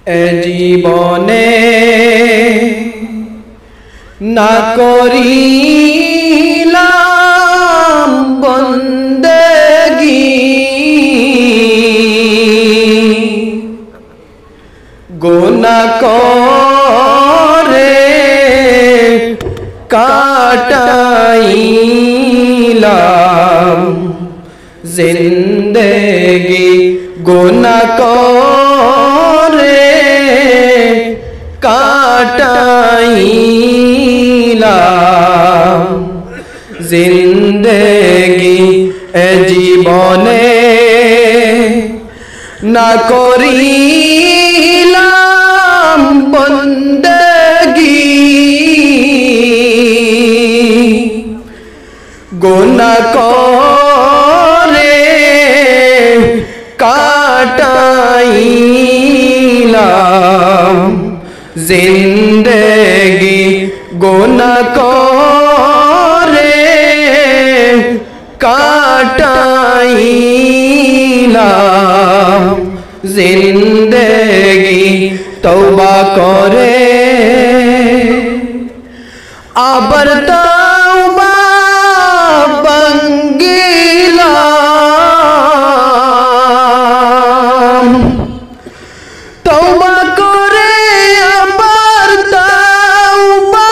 এ জীবনে না করিলাম বন্দেগি গুনাহ করে কাটাইলাম জিন্দেগি গুনাহ করে কাটাইলাম জিন্দেগি এ জীবনে না করিলাম বন্দেগি গুনাহ করে কাটাইলাম জিন্দেগি গুনাহ করে কাটাইলাম জিন্দেগি তওবা করে আবার তওবা ভাঙ্গিলাম তওবা করে আবার তওবা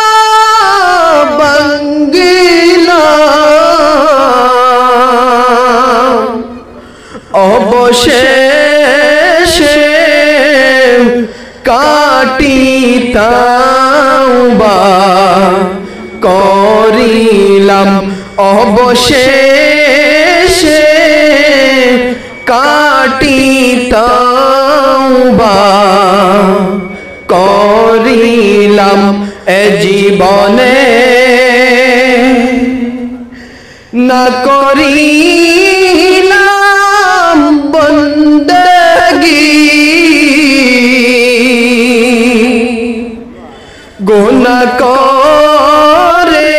ভাঙ্গিলাম অবশেষে কাটি তওবা করিলাম অবশেষে কাটি তওবা করিলাম এ জীবনে না করিলাম বন্দেগি গুনাহ করে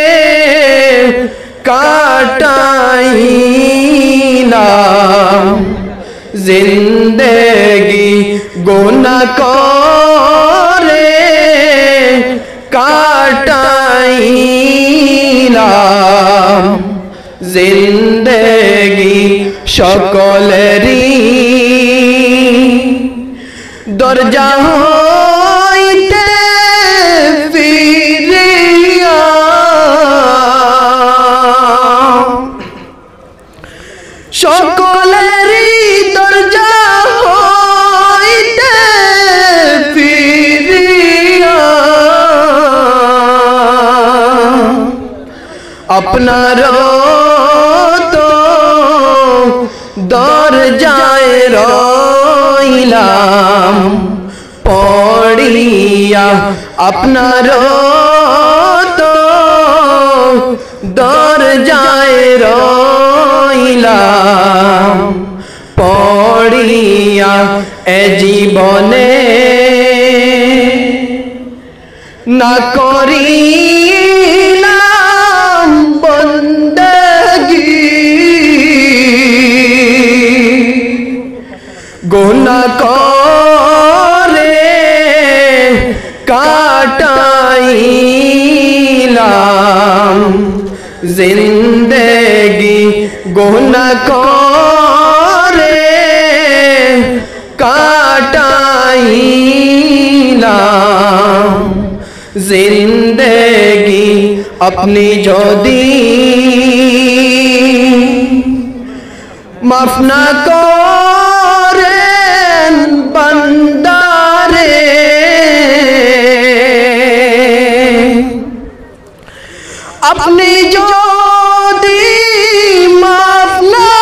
কাটাইলাম জিন্দেগি গুনাহ করে কাটাইলাম জিন্দেগি সকলেরই দরজা হইতে ফিরিয়া সকলেরই দরজা হইতে ফিরিয়া আপনার তো দরজায় রইলাম পড়িয়া আপনার তো দরজায় রইলাম পড়িয়া এ জীবনে না করিলাম বন্দেগি গুনাহ করে কাটাইলাম জিন্দেগি গুনাহ করে কাটাইলাম জিন্দেগি আপনি যদি মাফ না করেন বান্দারে আপনি যদি মাফ না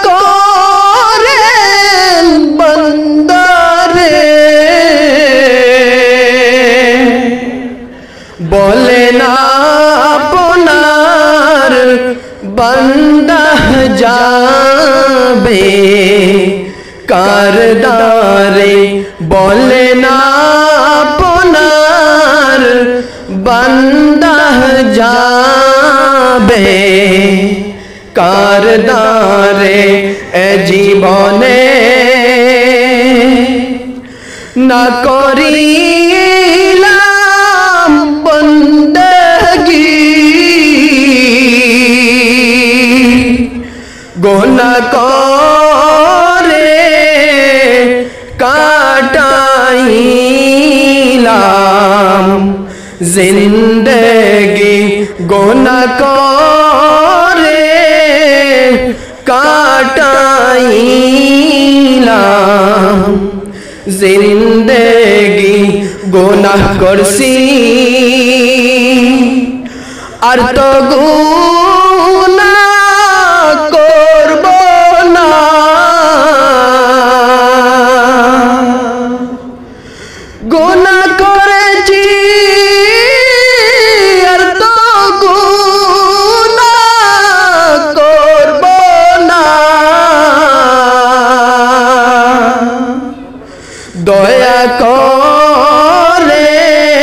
করেন বান্দারে বলেন আপনার বান্দা যাবে কার দারে বলেন আপনার বান্দা যাবে কার দারে এ জীবনে না করিলাম বন্দগি গুনাহ করে কাটাইলাম জিন্দগি গুনাহ করে কাটাইলাম জিন্দগি গুনাহ করছি আর তো গুনাহ করব না গুনাহ করেছি আর তো গুনাহ করব না দয়া করে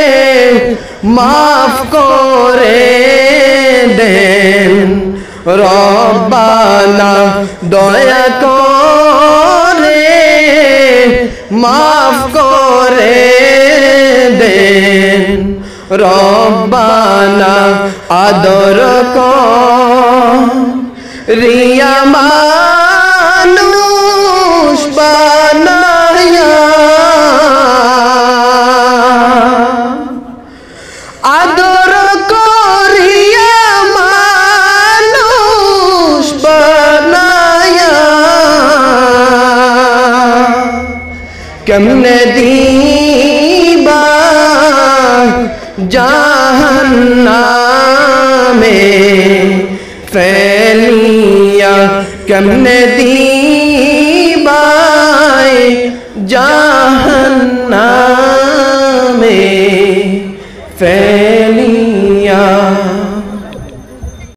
মাফ করে দেন রব্বানা দয়া করে মাফ করে দেন রব্বানা আদর করিয়া মানুষ বানায়া আদর করিয়া মানুষ বানায়া কেমনে দিবা জাহান্নামে ফেলিয়া কেমনে দিবা জাহান্নামে ফেলিয়া